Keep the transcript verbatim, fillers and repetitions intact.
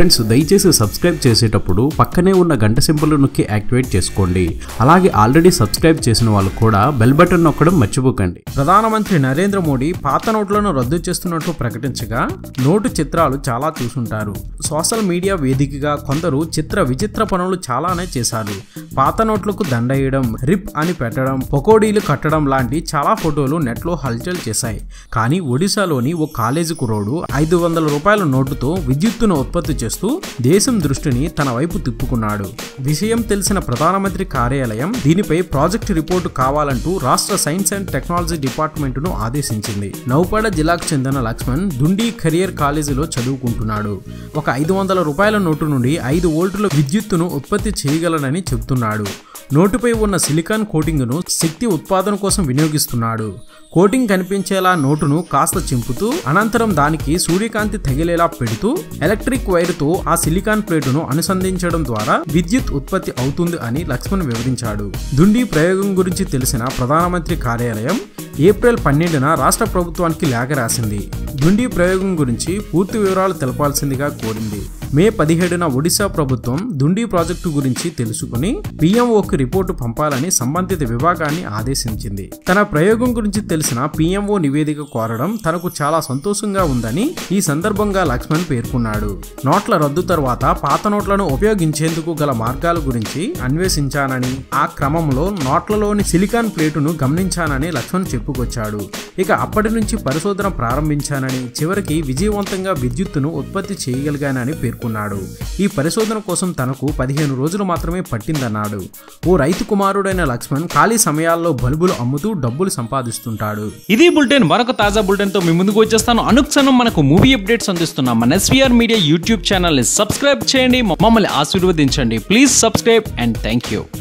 Friends దయచేసి subscribe చేసేటప్పుడు పక్కనే ఉన్న గంట సింబల్ నొక్కి యాక్టివేట్ చేసుకోండి. అలాగే ఆల్రెడీ సబ్స్క్రైబ్ చేసిన వాళ్ళు కూడా బెల్ బటన్ నొక్కడం మర్చిపోకండి. ప్రధానమంత్రి నరేంద్ర మోడీ పాత నోట్లను రద్దు చేస్తున్నట్లు ప్రకటించగా నోటు చిత్రాలు చాలా చూసుంటారు. సోషల్ మీడియా వేదికగా కొందరు చిత్ర విచిత్ర పనులు చాలానే చేశారు. పాత నోట్లకు దండేయడం, రిప్ అని పెట్టడం, పకోడీలు కట్టడం లాంటి చాలా ఫోటోలు నెట్లో హల్చల్ చేశాయి. కానీ ఒడిశాలోని ఓ కాలేజీ కుర్రోడు ఐదు వందల రూపాయల నోటుతో విద్యుత్తును ఉత్పత్తి చేస్తూ దేశం దృష్టిని తన వైపు తిప్పుకున్నాడు. విషయం తెలిసిన ప్రధానమంత్రి కార్యాలయం దీనిపై ప్రాజెక్ట్ రిపోర్టు కావాలంటూ రాష్ట్ర సైన్స్ అండ్ టెక్నాలజీ డిపార్ట్మెంట్ ను ఆదేశించింది. నౌపడ జిల్లాకు చెందిన లక్ష్మణ్ దుండి కెరియర్ కాలేజీలో చదువుకుంటున్నాడు. ఒక ఐదు వందల రూపాయల నోటు నుండి ఐదు వోల్టుల విద్యుత్తును ఉత్పత్తి చేయగలనని చెబుతున్నాడు. నోటుపై ఉన్న సిలికాన్ కోటింగ్ను శక్తి ఉత్పాదన కోసం వినియోగిస్తున్నాడు. కోటింగ్ కనిపించేలా నోటును కాస్త చింపుతూ అనంతరం దానికి సూర్యకాంతి తగిలేలా పెడుతూ ఎలక్ట్రిక్ వైర్తో ఆ సిలికాన్ ప్లేటును అనుసంధించడం ద్వారా విద్యుత్ ఉత్పత్తి అవుతుంది అని లక్ష్మణ్ వివరించాడు. దుండి ప్రయోగం గురించి తెలిసిన ప్రధానమంత్రి కార్యాలయం ఏప్రిల్ పన్నెండున రాష్ట్ర ప్రభుత్వానికి లేఖ రాసింది. దుండి ప్రయోగం గురించి పూర్తి వివరాలు తెలపాల్సిందిగా కోరింది. మే పదిహేడున ఒడిశా ప్రభుత్వం దుండి ప్రాజెక్టు గురించి తెలుసుకుని పీఎంఓకి రిపోర్టు పంపాలని సంబంధిత విభాగాన్ని ఆదేశించింది. తన ప్రయోగం గురించి తెలిసిన పీఎంఓ నివేదిక కోరడం తనకు చాలా సంతోషంగా ఉందని ఈ సందర్భంగా లక్ష్మణ్ పేర్కొన్నాడు. నోట్ల రద్దు తర్వాత పాత నోట్లను ఉపయోగించేందుకు గల మార్గాల గురించి అన్వేషించానని, ఆ క్రమంలో నోట్లలోని సిలికాన్ ప్లేటును గమనించానని లక్ష్మణ్ చెప్పుకొచ్చాడు. ఇక అప్పటి నుంచి పరిశోధన ప్రారంభించానని, చివరికి విజయవంతంగా విద్యుత్తును ఉత్పత్తి చేయగలిగానని పేర్కొన్నాడు. ఈ పరిశోధన కోసం తనకు పదిహేను రోజులు మాత్రమే పట్టిందన్నాడు. ఓ రైతు కుమారుడైన లక్ష్మణ్ ఖాళీ సమయాల్లో బల్బులు అమ్ముతూ డబ్బులు సంపాదిస్తుంటాడు. ఇది బులెటిన్. మరొక తాజా బులెటిన్ తో మీ ముందుకు వచ్చేస్తాను. అనుక్షణం మనకు మూవీ అప్డేట్స్ అందిస్తున్నాం మన ఎస్వీఆర్ మీడియా యూట్యూబ్ ఛానల్ ని సబ్స్క్రైబ్ చేయండి, మమ్మల్ని ఆశీర్వదించండి. Please subscribe and thank you.